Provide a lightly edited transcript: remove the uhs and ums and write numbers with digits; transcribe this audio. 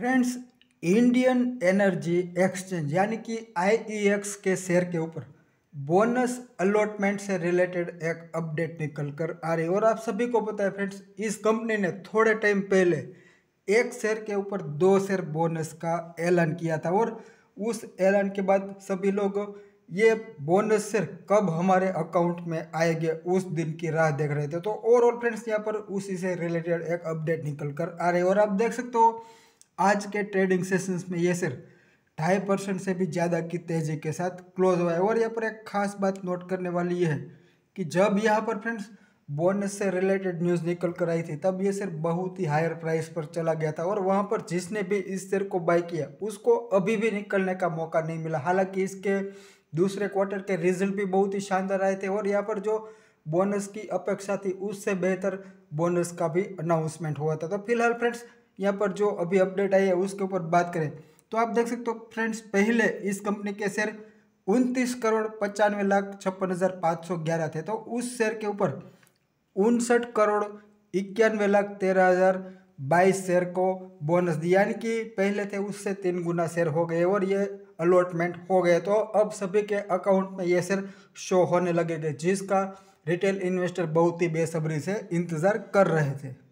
Friends, Indian energy exchange यानी कि IEX के शेयर के ऊपर बोनस अलॉटमेंट से रिलेटेड एक अपडेट निकल कर आ रही है। और आप सभी को पता है फ्रेंड्स, इस कंपनी ने थोड़े टाइम पहले एक शेयर के ऊपर 2 शेयर बोनस का ऐलान किया था। और उस ऐलान के बाद सभी लोग ये बोनस शेयर कब हमारे अकाउंट में आएंगे उस दिन की राह देख रहे थे। तो ओवरऑल फ्रेंड्स, यहाँ पर उसी से रिलेटेड एक अपडेट निकल कर आ रही है। और आप देख सकते हो आज के ट्रेडिंग सेशंस में ये शेयर 2.5% से भी ज़्यादा की तेज़ी के साथ क्लोज हुआ है। और यहाँ पर एक खास बात नोट करने वाली ये है कि जब यहाँ पर फ्रेंड्स बोनस से रिलेटेड न्यूज़ निकल कर आई थी, तब ये शेयर बहुत ही हायर प्राइस पर चला गया था। और वहाँ पर जिसने भी इस शेयर को बाय किया उसको अभी भी निकलने का मौका नहीं मिला। हालांकि इसके दूसरे क्वार्टर के रिजल्ट भी बहुत ही शानदार आए थे और यहाँ पर जो बोनस की अपेक्षा थी उससे बेहतर बोनस का भी अनाउंसमेंट हुआ था। तो फिलहाल फ्रेंड्स, यहाँ पर जो अभी अपडेट आई है उसके ऊपर बात करें तो आप देख सकते हो फ्रेंड्स, पहले इस कंपनी के शेयर 29,95,56,511 थे। तो उस शेयर के ऊपर 59,91,13,022 शेयर को बोनस दिया, यानी कि पहले थे उससे 3 गुना शेयर हो गए और ये अलॉटमेंट हो गए। तो अब सभी के अकाउंट में ये शेयर शो होने लगेंगे, जिसका रिटेल इन्वेस्टर बहुत ही बेसब्री से इंतजार कर रहे थे।